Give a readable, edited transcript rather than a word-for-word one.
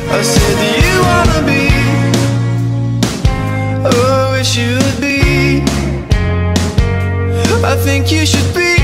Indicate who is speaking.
Speaker 1: I said, do you wanna be? Oh, I wish you would be. I think you should be.